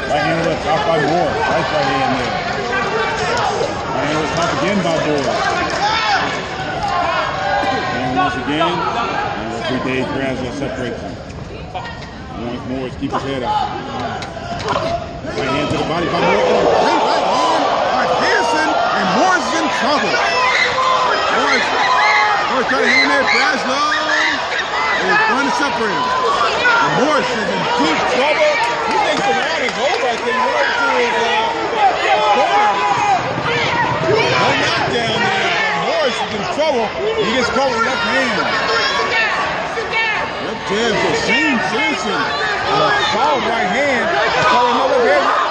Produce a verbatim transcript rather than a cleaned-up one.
Right hand left off by Moore. Nice right hand there. Right hand left off again by Moore. And once again, and referee Dave grabs that separates him. Once Morris keep his head up. Right hand to the body by Moore. Oh, great right hand by Pearson, and Morris is in trouble. Morris, Morris trying to hang in there. Braslow is going to separate him. And Morris is in deep trouble. He thinks the water's over. I think right to his uh, corner. No knockdown there, but Morris is in trouble. He gets caught with the left hand. Left hand for Shane Simpson. A solid right hand. Calling another head.